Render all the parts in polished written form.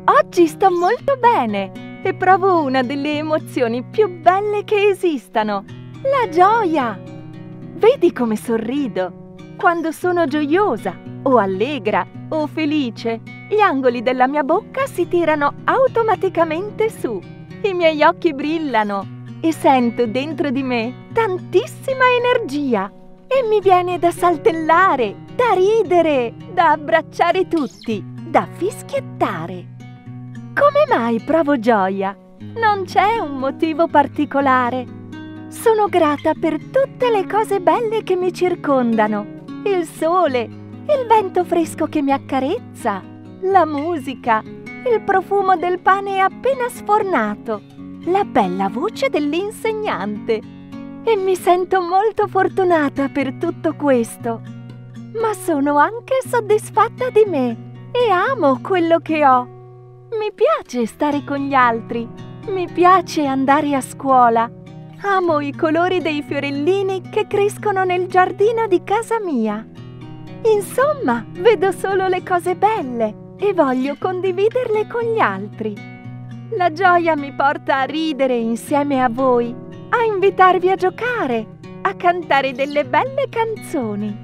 Oggi sto molto bene e provo una delle emozioni più belle che esistano, la gioia. Vedi come sorrido? Quando sono gioiosa, o allegra, o felice, gli angoli della mia bocca si tirano automaticamente su. I miei occhi brillano e sento dentro di me tantissima energia. E mi viene da saltellare, da ridere, da abbracciare tutti, da fischiettare. Come mai provo gioia? Non c'è un motivo particolare. Sono grata per tutte le cose belle che mi circondano. Il sole, il vento fresco che mi accarezza, la musica, il profumo del pane appena sfornato, la bella voce dell'insegnante. E mi sento molto fortunata per tutto questo. Ma sono anche soddisfatta di me e amo quello che ho. Mi piace stare con gli altri, mi piace andare a scuola. Amo i colori dei fiorellini che crescono nel giardino di casa mia. Insomma, vedo solo le cose belle e voglio condividerle con gli altri. La gioia mi porta a ridere insieme a voi, a invitarvi a giocare, a cantare delle belle canzoni.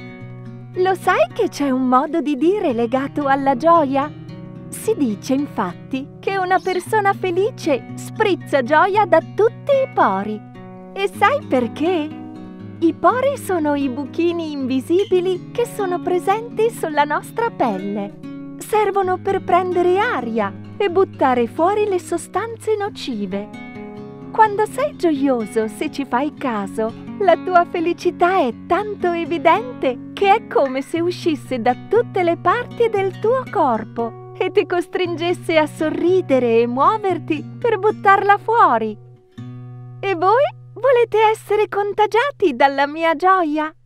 Lo sai che c'è un modo di dire legato alla gioia? Si dice infatti che una persona felice sprizza gioia da tutti i pori. E sai perché? I pori sono i buchini invisibili che sono presenti sulla nostra pelle. Servono per prendere aria e buttare fuori le sostanze nocive. Quando sei gioioso, se ci fai caso, la tua felicità è tanto evidente che è come se uscisse da tutte le parti del tuo corpo e ti costringesse a sorridere e muoverti per buttarla fuori. E voi? Volete essere contagiati dalla mia gioia?